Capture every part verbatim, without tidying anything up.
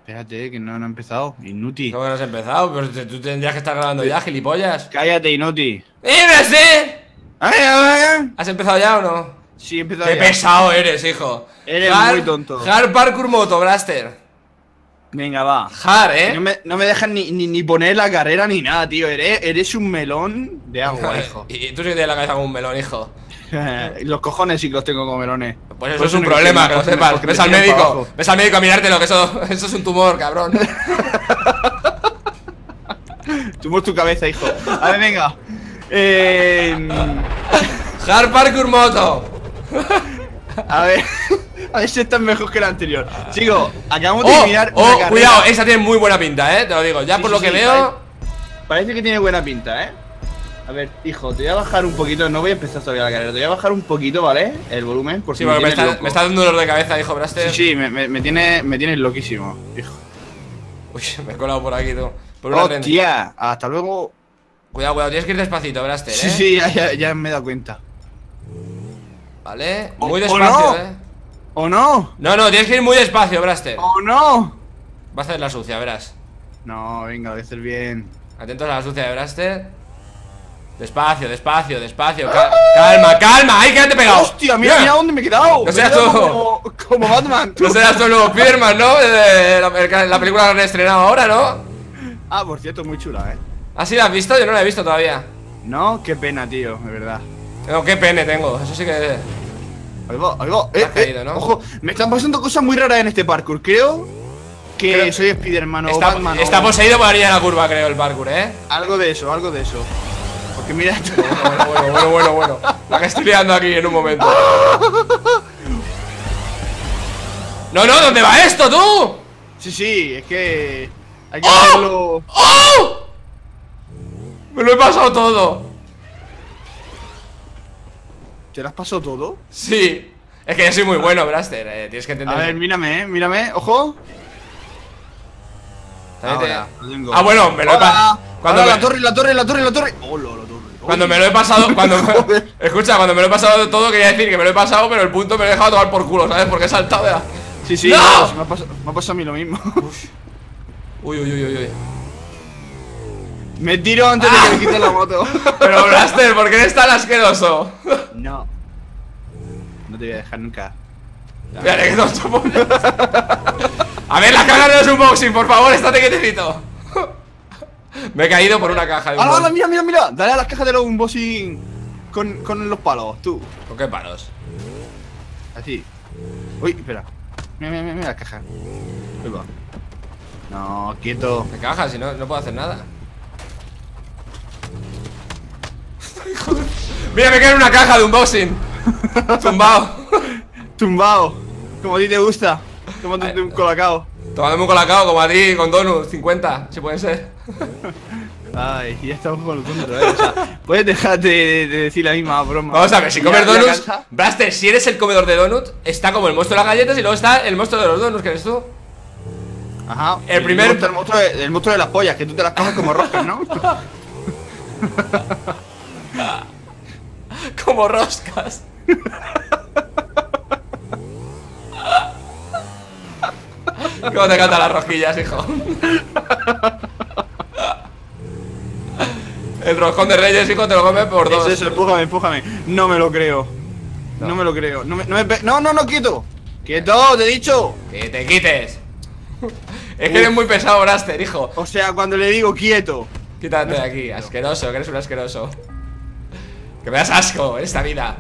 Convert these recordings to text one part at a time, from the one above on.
Espérate, que no, no ha empezado. Inútil. ¿Cómo que no has empezado? Pero tú tendrías que estar grabando ya, gilipollas. Cállate, inútil. ¡Dime, sí! A ver, a ver. ¿Has empezado ya o no? Sí, he empezado ¡Qué ya. pesado eres, hijo! Eres Hard, muy tonto. Hard Parkour Moto, Blaster. Venga, va. Hard, ¿eh? No me, no me dejan ni, ni, ni poner la carrera ni nada, tío. Eres, eres un melón de agua, hijo. Y, y tú sí que tienes la cabeza como un melón, hijo. Los cojones sí que los tengo como melones. Pues eso es un problema, que lo sepas. Ves al médico, ves al médico a mirártelo, que eso, eso es un tumor, cabrón. Tumor tu cabeza, hijo. A ver, venga. Eh... Hard Parkour Moto. A ver. A ver si están mejor que la anterior. Chicos, acabamos de Oh, eliminar una oh, carrera. cuidado, esa tiene muy buena pinta, eh. Te lo digo, ya Sí, por sí, lo que sí, veo. parece, parece que tiene buena pinta, eh. A ver, hijo, te voy a bajar un poquito. No voy a empezar todavía la carrera. Te voy a bajar un poquito, ¿vale? El volumen. Porque Sí, porque me, me, está, loco. me está dando un dolor de cabeza, hijo, Blaster. Sí, sí, me, me, me tiene, me tienes loquísimo, hijo. Uy, me he colado por aquí, tú. Por una renta. Hostia, hasta luego. Cuidado, cuidado, tienes que ir despacito, Blaster, Sí, eh. sí, ya, ya, ya me he dado cuenta. Vale, O- muy o despacio, no. eh. ¿O no? No, no, tienes que ir muy despacio, Blaster. ¿O no? Vas a hacer la sucia, verás. No, venga, voy a hacer bien. Atentos a la sucia de Blaster. Despacio, despacio, despacio. Cal- calma, calma. ¡Ay, quédate pegado! ¡Hostia, mira, mira dónde me he quedado! No Me he seas quedado tú. como, como Batman. No serás tú el nuevo Spiderman, ¿no? De la, la película que han estrenado ahora, ¿no? Ah, por cierto, muy chula, eh. ¿Ah, sí la has visto? Yo no la he visto todavía. No, qué pena, tío, de verdad. No, qué pene tengo. Eso sí que. Ahí va, ahí va. Te Eh, has caído, eh, ¿no? Ojo, me están pasando cosas muy raras en este parkour. Creo que Creo- soy Spiderman o Está, Batman o- está poseído por la niña de la curva, creo, el parkour, ¿eh? Algo de eso, algo de eso. Porque mira. Bueno, bueno, bueno, bueno, bueno. La que estoy liando aquí en un momento. No, no, ¿dónde va esto, tú? Sí, sí, es que hay que ¡Oh! hacerlo. ¡Oh! Me lo he pasado todo. ¿Te lo has pasado todo? Sí. Es que yo soy muy bueno, Blaster. Eh, tienes que entender. A ver, mírame, eh, mírame, ojo. También te- Ahora, lo tengo. Ah, bueno, me lo he Hola. pasado. Cuando, Ahora, me... la torre, la torre, la torre, la torre. Hola, la torre. cuando Oye. me lo he pasado. Cuando Joder. Escucha, cuando me lo he pasado todo, quería decir que me lo he pasado, pero el punto me lo he dejado tomar por culo, ¿sabes? Porque he saltado de la... Sí, sí, ¡No! no, sí, me, ha pasado, me ha pasado a mí lo mismo. Uy, uy, uy, uy, uy. Me tiro antes Ah. de que me quite la moto. Pero Blaster, ¿por qué eres tan asqueroso? No. No te voy a dejar nunca. Mira, que tonto pones. A ver, la caja no es un boxing, por favor, estate quietecito. Me he caído por una caja de un ¡Hala, hala! boxing. Mira, mira, mira. Dale a las cajas de los unboxing con, con los palos, tú. ¿Con qué palos? Así. Uy, espera. Mira, mira, mira, mira la caja. Ahí va. No, quieto. ¿Qué caja? Si no, no puedo hacer nada. Mira, me queda en una caja de unboxing. Tumbado. Tumbado. Como a ti te gusta. Tomándote un colacao. Tomándome un colacao como a ti, con donut, cincuenta, si puede ser. Ay, ya estamos con lo tonto, eh. O sea, puedes dejar de, de decir la misma broma. Vamos a ver, si Ya- comes ya donuts, cansa. Blaster, si eres el comedor de donut, está como el monstruo de las galletas y luego está el monstruo de los donuts, que eres tú. Ajá. El primer- monstruo, el, monstruo de, el monstruo de las pollas, que tú te las comes como roscas, ¿no? Como roscas. ¿Cómo te cantan las rosquillas, hijo? El roscón de Reyes, hijo, te lo comes por dos. Eso, eso, empújame, empújame. No me lo creo. No, No. me lo creo. No, me, no, me pe- no, no, no, quieto. Quieto, te he dicho. Que te quites. Es que eres muy pesado, Blaster, hijo. O sea, cuando le digo quieto. Quítate de aquí, asqueroso, que eres un asqueroso. Que me das asco en esta vida.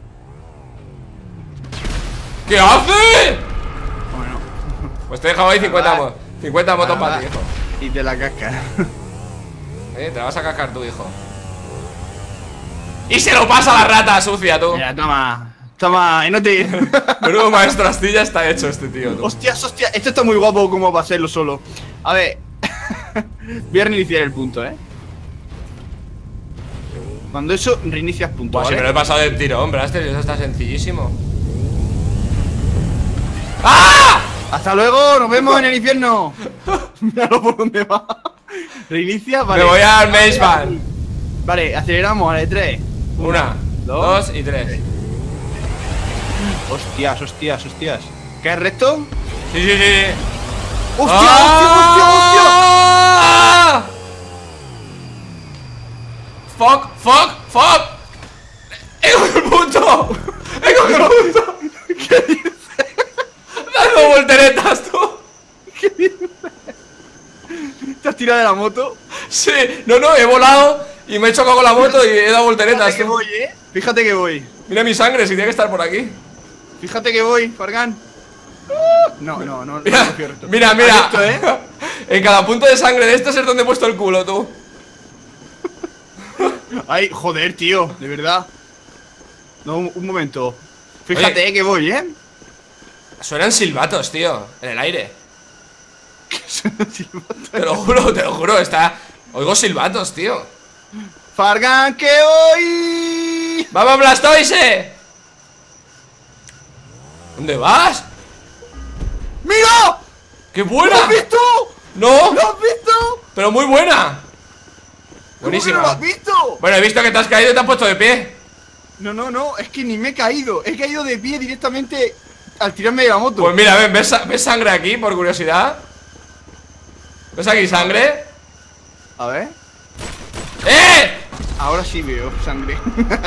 ¿Qué hace? Bueno, Pues te he dejado ahí cincuenta, Nada. mo cincuenta motos para nada. ti, hijo. Y te la casca. Eh, te la vas a cascar tú, hijo. Y se lo pasa a la rata sucia, tú. Mira, toma. Toma, y no te. Menudo maestro astilla está hecho este tío, tú. Hostias, hostia. Esto está muy guapo como para hacerlo solo. A ver. Voy a reiniciar el punto, eh. Cuando eso reinicias punto, Buah, si ¿vale? me lo he pasado del tirón, Blaster, eso está sencillísimo. ¡Ah! Hasta luego, nos vemos en el infierno. Míralo por dónde va. Reinicia, vale. Me voy al Maze Van. Vale, aceleramos, vale, tres. Una, dos, dos y tres. Hostias, hostias, hostias. ¿Caes recto? Sí, sí, sí. ¡Hostia, ¡Ah! hostia, ¡Fuck, fuck, fuck! ¡He cogido el punto! ¡He cogido el punto! ¿Qué dices? ¡Dando volteretas, tú! ¿Qué dices? ¿Te has tirado de la moto? Sí, no, no, he volado y me he chocado con la moto y he dado volteretas. Fíjate que voy, eh. Fíjate que voy. Mira mi sangre, si tiene que estar por aquí. Fíjate que voy, Fargan. No, no, no. Mira, no cierto. mira, mira. Esto, ¿eh? En cada punto de sangre de estos es donde he puesto el culo, tú. Ay, joder, tío, de verdad. No, un, un momento. Fíjate Oye. que voy, ¿eh? Suenan silbatos, tío, en el aire. Te lo juro, te lo juro, está... Oigo silbatos, tío. Fargan, que voy. ¡Vamos, Blastoise! ¿Dónde vas? ¡Mira! ¡Qué ¿Lo buena! has visto? ¡No! ¿Lo has visto? ¡Pero muy buena! ¿Cómo que no Buenísima. lo has visto? Bueno, he visto que te has caído y te has puesto de pie. No, no, no, es que ni me he caído. He caído de pie directamente al tirarme de la moto. Pues mira, ven, ¿ves, sa- ves sangre aquí, por curiosidad? ¿Ves aquí sangre? A ver. ¡Eh! Ahora sí veo sangre.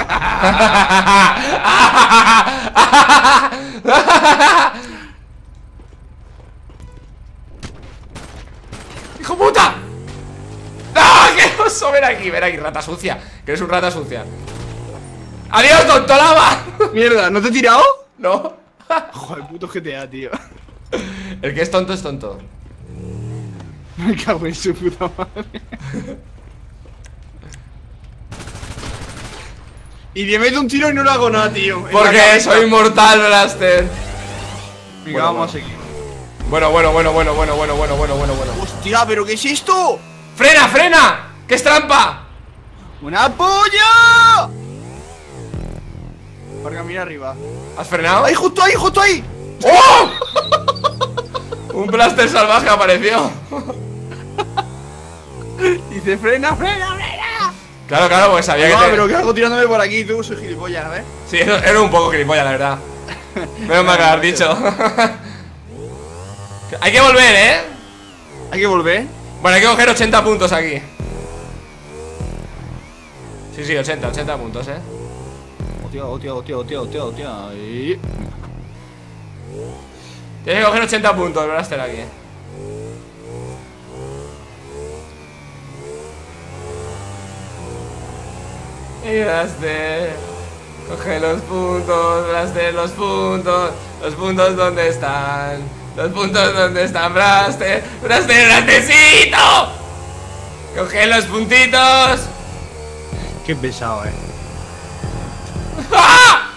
¡Hijo puta! ¡Ah! ¡Qué oso! Ven aquí, ven aquí, rata sucia. Que eres un rata sucia. ¡Adiós, tontolaba! Mierda, ¿no te he tirado? No. Joder, puto G T A, tío. El que es tonto es tonto. Me cago en su puta madre. Y le meto un tiro y no le hago nada, tío. En la Porque cabeza. soy inmortal, Blaster. Venga, Bueno, vamos bueno. a seguir. Bueno, bueno, bueno, bueno, bueno, bueno, bueno, bueno, bueno, bueno. Hostia, ¿pero qué es esto? ¡Frena, frena! ¡Que es trampa! ¡Una polla! Varga, mira arriba. ¿Has frenado? ¡Ahí, justo ahí, justo ahí! ¡Oh! Un Blaster salvaje apareció. Dice, frena, frena, frena. Claro, claro, pues sabía No, que te... pero que hago tirándome por aquí, tú soy gilipollas, ¿ves? Sí, era era un poco gilipollas, la verdad. Menos mal que lo has dicho. Hay que volver, ¿eh? Hay que volver. Bueno, hay que coger ochenta puntos aquí. Sí, sí, ochenta, ochenta puntos, ¿eh? Hostia, hostia, hostia, hostia, hostia, hostia. Y... Tienes que coger ochenta puntos, Blaster, aquí. Y Blaster, coge los puntos, Blaster, los puntos. Los puntos, ¿dónde están? Los puntos, ¿dónde están, Blaster? Blaster, Blastercito. Coge los puntitos. Qué pesado, eh. ¡Ah!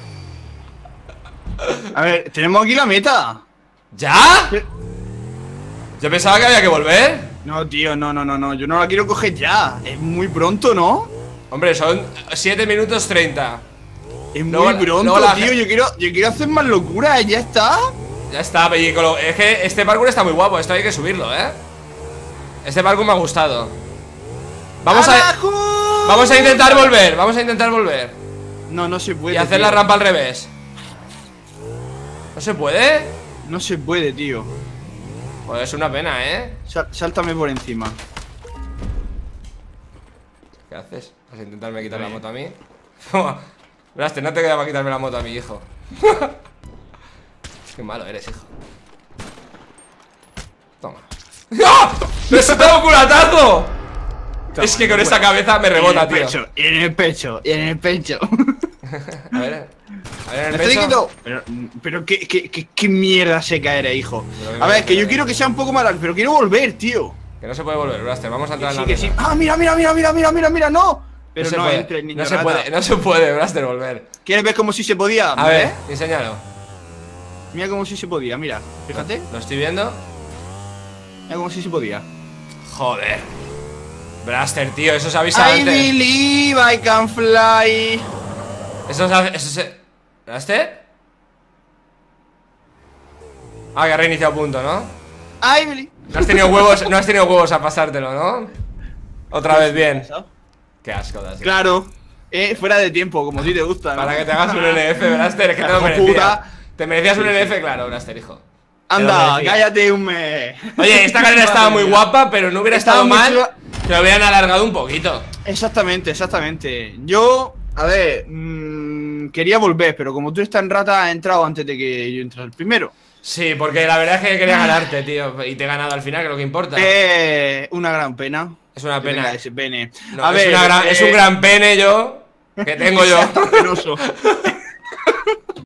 A ver, tenemos aquí la meta. ¿Ya? ¿Qué? Yo pensaba que había que volver. No, tío, no, no, no, no. Yo no la quiero coger ya. Es muy pronto, ¿no? Hombre, son siete minutos treinta. Es muy Luego la- pronto, luego la tío. ge- Yo quiero, yo quiero hacer más locuras. Ya está. Ya está, película. Es que este parkour está muy guapo. Esto hay que subirlo, ¿eh? Este parkour me ha gustado. Vamos a, ¡Abajo! vamos a intentar volver. Vamos a intentar volver. No, no se puede. Y hacer tío. la rampa al revés. ¿No se puede? No se puede, tío. Pues es una pena, ¿eh? Sal- sáltame por encima. ¿Qué haces? ¿Vas a intentarme quitar la moto a mí? Blaster, no te queda para quitarme la moto a mi hijo. Qué malo eres, hijo. Toma. ¡Ah! ¡Me he soltado un culatazo! Toma, Es que con bueno. esta cabeza me Y en rebota, el tío. pecho, y en el pecho, y en el pecho. A ver, a ver, en ¿Me el estoy pecho. quieto? Pero, pero qué, qué, qué, qué mierda seca eres, hijo. Pero A que- ver, que yo quiero que sea un poco más largo, pero quiero volver, tío. Que no se puede volver, Blaster. Vamos a entrar Sí, en la que sí. mesa. Ah, mira, mira, mira, mira, mira, mira, mira, no. Pero no se no, puede, entre el niño no se rata. puede, no se puede, Blaster, volver. ¿Quieres ver como si se podía? A ver, ¿Eh? enséñalo. Mira como si se podía, mira. Fíjate. Lo estoy viendo. Mira como si se podía. Joder. Blaster, tío, eso se avisa I antes. believe I can fly. Eso se, eso se... ¿Blaster? Ah, que ha reiniciado punto, ¿no? I believe. No has tenido huevos, no has tenido huevos a pasártelo, ¿no? Otra vez bien. Qué asco, das. Claro. Eh, fuera de tiempo, como a ti te gusta, ¿no? Para que te hagas un N F, Blaster, es que te lo Hijo merecías. puta. Te merecías un N F, claro, Blaster, hijo. Anda, merecía. cállate un mes. Oye, esta carrera estaba muy guapa, pero no hubiera Estaba estado muy mal chula. que lo hubieran alargado un poquito. Exactamente, exactamente. Yo, a ver, mmm, quería volver, pero como tú estás en rata, he entrado antes de que yo entrara el primero. Sí, porque la verdad es que quería ganarte, tío. Y te he ganado al final, que es lo que importa. Eh, una gran pena. Es una que pena. tenga ese pene. No, a es, ver, una gran- eh, es un gran pene yo que tengo yo. Tan penoso.